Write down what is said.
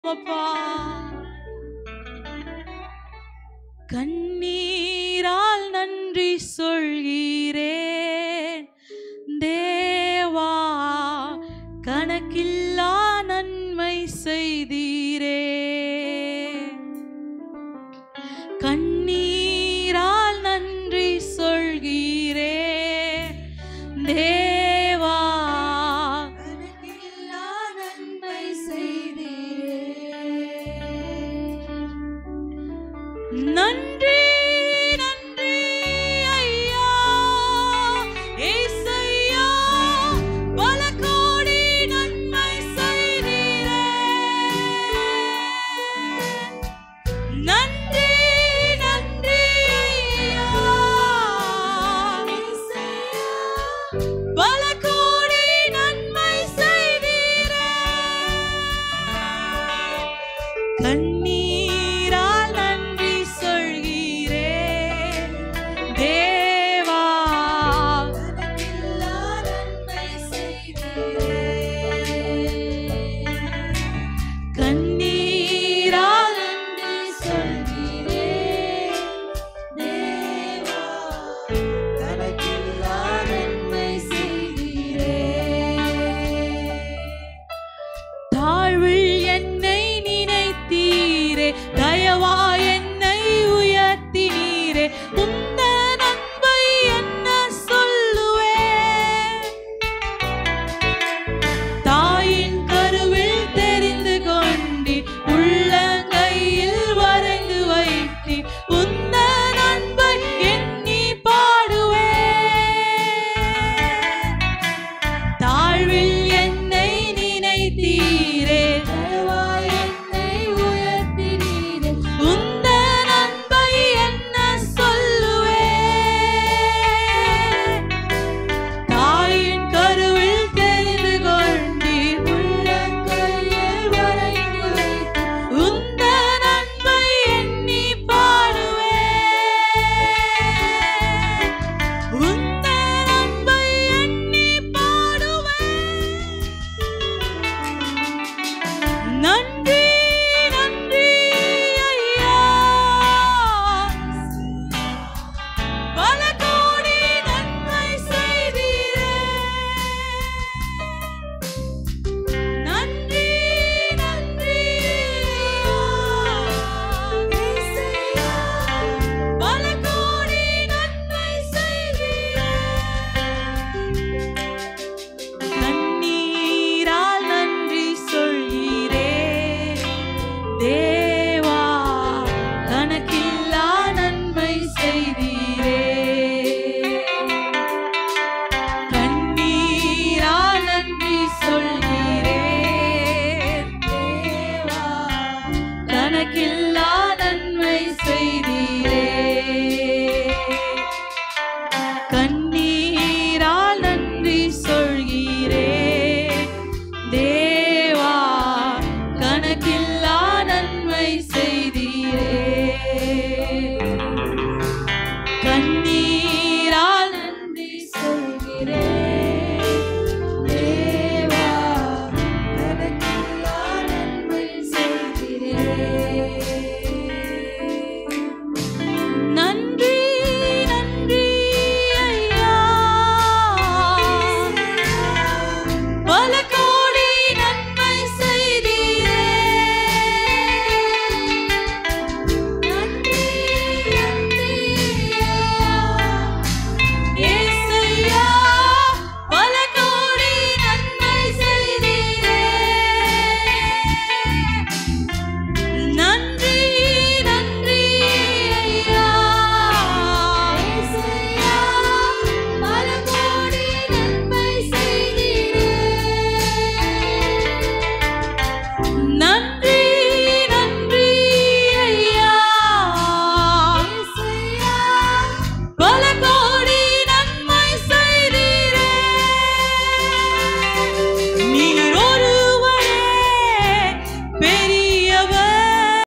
அப்பா. கண்ணீரால் நன்றி சொல்கிறேன் தேவா, கணக்கில்லா நன்மை செய்தீரே. கண்ணீரால் நன்றி சொல்கிறேன் தேவா, கணக்கில்லா நன்மை செய்தீரே. நன்றி நன்றி ஐயா ஏசையா, பல கோடி நன்மை செய்தீரே. நன்றி நன்றி ஐயா ஏசையா, பல கோடி நன்மை செய்தீரே. கண்ணீரால் நன்றி சொல்கிறேன் தேவா, கணக்கில்லா நன்மை செய்தீரே. கண்ணீரால் நன்றி சொல்கிறேன் தேவா, கணக்கில்லா நன்மை செய்தீரே. தாழ்வில் என்னை நினைத்தீரே, தயவா என்னை உயர்த்தினீரே. உந்த நன்மை என்ன சொல்லுவேன், தாயின் கருவில் தெரிந்து கொண்டி, உள்ளங்கையில் வரைந்து வைத்தி. உந்த நன்மை எண்ணி பாடுவேன். தாழ்வில் என்னை நினைத்தீரே, தயவா என்னை உயர்த்தினீரே. உந்த நன்மை என்ன சொல்லுவேன், தாயின் கருவில் தெரிந்து கொண்டீர், உள்ளங்கையில் வரைந்து வைத்தீர். உந்த நன்மை எண்ணி பாடுவேன். உந்த நன்மை எண்ணி பாடுவேன். நன்றி நன்றி ஐயா, பல கோடி நன்மை செய்தீரே. நன்றி நன்றி ஐயா, பல கோடி நன்மை செய்தீரே. கண்ணீரால் நன்றி சொல்கிறேன் தேவா, கணக்கில்லா நன்மை செய்தீரே. கண்ணீரால் நன்றி சொல்கிறேன் தேவா, கணக்கில்லா